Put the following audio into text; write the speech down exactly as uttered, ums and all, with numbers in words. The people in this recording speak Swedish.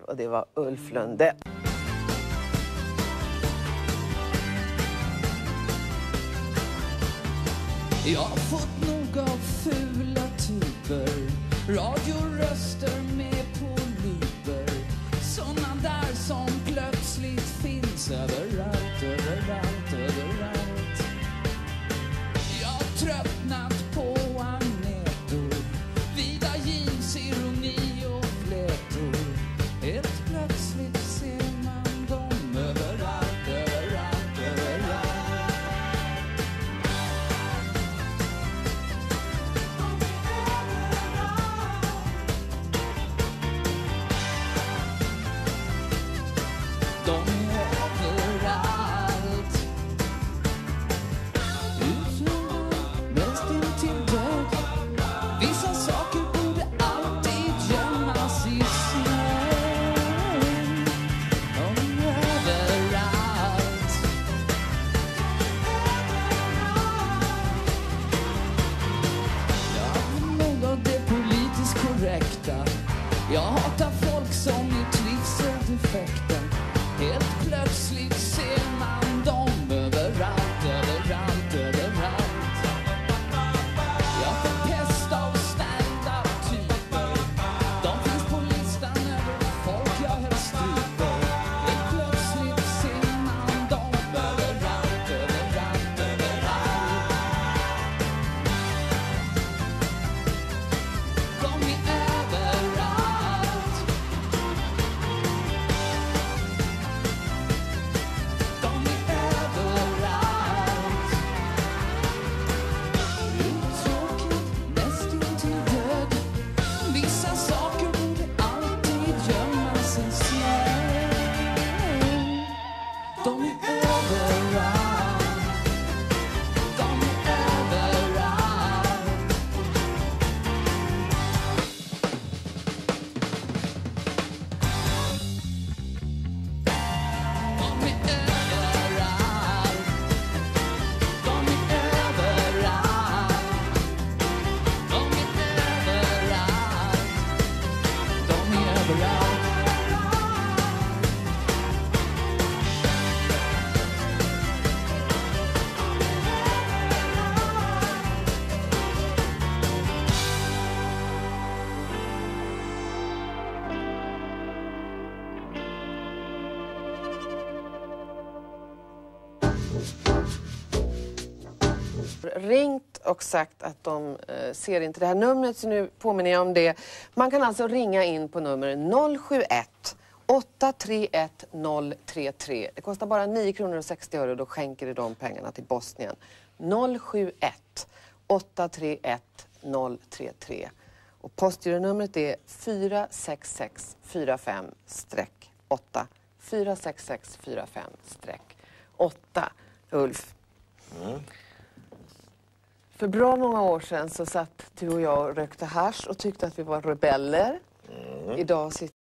och det var Ulf Lundell. Jag har fått nog av fula typer, radioröster med polyper, såna där som plötsligt finns överallt, överallt, överallt. Jag har tröttnat på Agnetor, vida jeans, ironi och flätor. Helt plötsligt ser man dem överallt, överallt, överallt. De är överallt. Utan mest intill död. Vissa saker borde alltid gömmas i snön. De är överallt. Jag är nog av det politiskt korrekta. Jag hatar folk som är trivseldefekta. Helt plötsligt ser man dem överallt, överallt, överallt. Jag får pest av stand-up-typer. De finns på listan över folk jag helst stryper. Helt plötsligt ser man dem överallt, överallt, överallt. De är överallt. De är överallt. Uttråkigt, nästintill död. Vissa saker borde alltid gömmas en snö. De är överallt. De är överallt. De är överallt. De är överallt. De är överallt. De är överallt. Ringt och sagt att de eh, ser inte det här numret, så nu påminner jag om det. Man kan alltså ringa in på nummer noll sju ett åtta tre ett noll tre tre. Det kostar bara nio kronor och sextio öre och då skänker det de pengarna till Bosnien. noll sju ett åtta tre ett noll tre tre. Och postgironumret är fyra sex sex fyra fem åtta. fyra sex sex fyra fem åtta. Ulf. Mm. För bra många år sedan så satt du och jag och rökte hasch och tyckte att vi var rebeller. Mm. Idag sitter